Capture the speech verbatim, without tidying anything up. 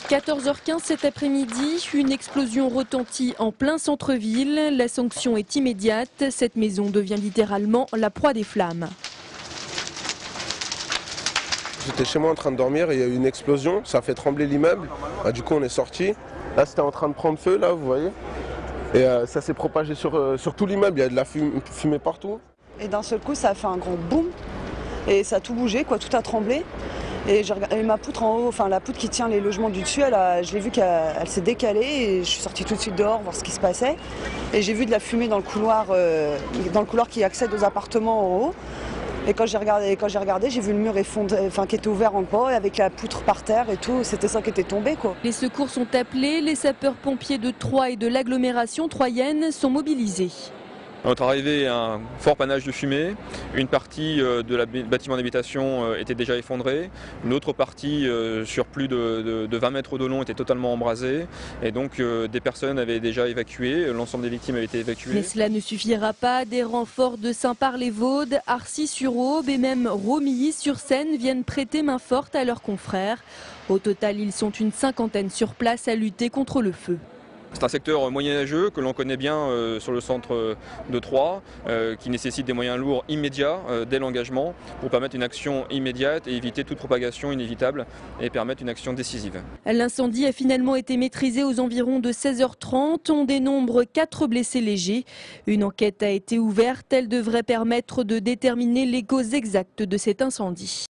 quatorze heures quinze cet après-midi, une explosion retentit en plein centre-ville. La sanction est immédiate. Cette maison devient littéralement la proie des flammes. J'étais chez moi en train de dormir et il y a eu une explosion, ça a fait trembler l'immeuble. Ah, du coup on est sorti. Là c'était en train de prendre feu, là vous voyez. Et euh, ça s'est propagé sur, euh, sur tout l'immeuble, il y a de la fumée, fumée partout. Et d'un seul coup ça a fait un grand boum et ça a tout bougé, quoi, tout a tremblé. Et j'ai regardé ma poutre en haut, enfin la poutre qui tient les logements du dessus, elle a, je l'ai vu qu'elle elle s'est décalée et je suis sortie tout de suite dehors voir ce qui se passait. Et j'ai vu de la fumée dans le couloir, euh, dans le couloir qui accède aux appartements en haut. Et quand j'ai regardé, quand j'ai regardé, j'ai vu le mur effondré, enfin qui était ouvert en bas avec la poutre par terre et tout. C'était ça qui était tombé, quoi. Les secours sont appelés, les sapeurs-pompiers de Troyes et de l'agglomération troyenne sont mobilisés. À notre arrivée, un fort panache de fumée. Une partie de la bâtiment d'habitation était déjà effondrée. Une autre partie, sur plus de, de, de vingt mètres de long, était totalement embrasée. Et donc, des personnes avaient déjà évacué. L'ensemble des victimes avaient été évacuées. Mais cela ne suffira pas. Des renforts de Saint-Par-les-Vaudes, Arcis-sur-Aube et même Romilly-sur-Seine viennent prêter main forte à leurs confrères. Au total, ils sont une cinquantaine sur place à lutter contre le feu. C'est un secteur moyenâgeux que l'on connaît bien euh, sur le centre de Troyes, euh, qui nécessite des moyens lourds immédiats euh, dès l'engagement pour permettre une action immédiate et éviter toute propagation inévitable et permettre une action décisive. L'incendie a finalement été maîtrisé aux environs de seize heures trente. On dénombre quatre blessés légers. Une enquête a été ouverte. Elle devrait permettre de déterminer les causes exactes de cet incendie.